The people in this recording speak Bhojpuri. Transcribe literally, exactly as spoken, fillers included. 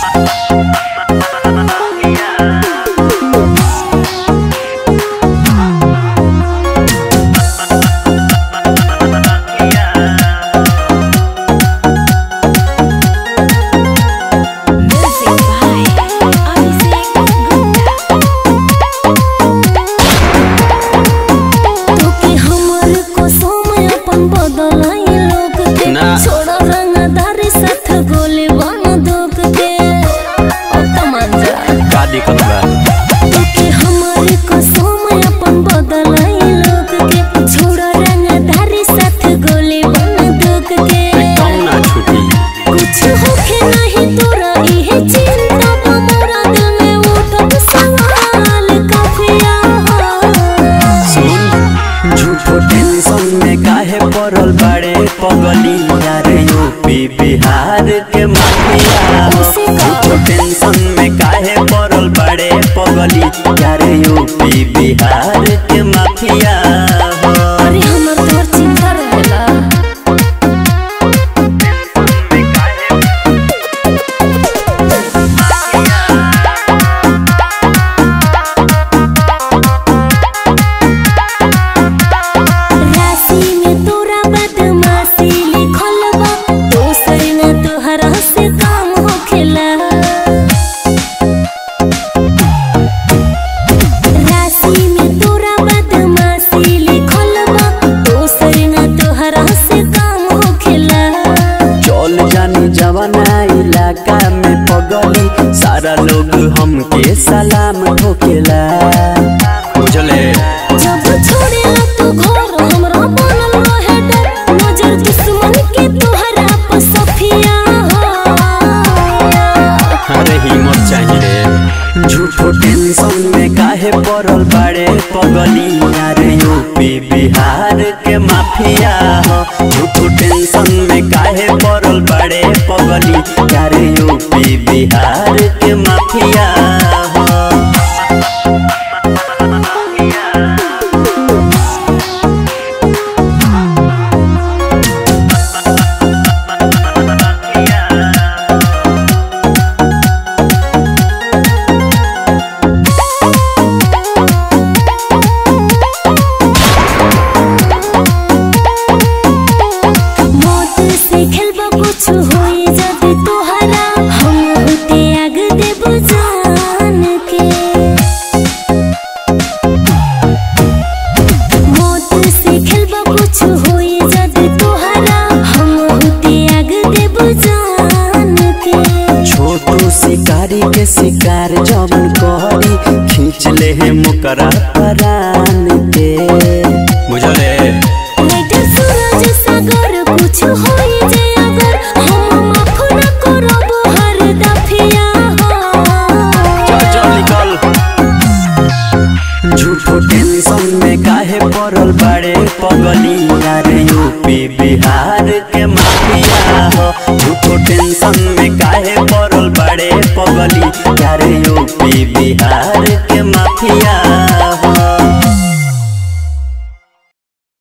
पगली यार यूपी बिहार के माफिया हो। टेंशन में काहे पड़ल बड़े पगली यार यूपी बिहार के माफिया हो। अरे हमर तोर चिंता रहेला इलाका में पगली सारा लोग हमके सलाम ठोकेला बुझले। जब छोड़ेला तू घर हमरा बनल रहे डर नजर दुश्मन के तोहरा पर सफिया हो। अरे हिम्मत चाहिए झूठो टेंशन में काहे पड़ल बड़े पगली यार यूपी बिहार के माफिया हो। झूठो टेंशन में काहे पड़ल बड़े पगली यार यूपी बिहार के माफिया हो। शिकारी के शिकार जवन करी खींच ले है मुकरा परान के बुझले। सूरज सागर कुछ होई जे अगर हम माफ न करब हर दफिया हो। चल निकल झूठो टेंशन में काहे पड़ल बड़े पगली यार यूपी बिहार के माफिया हो। झूठो टेंशन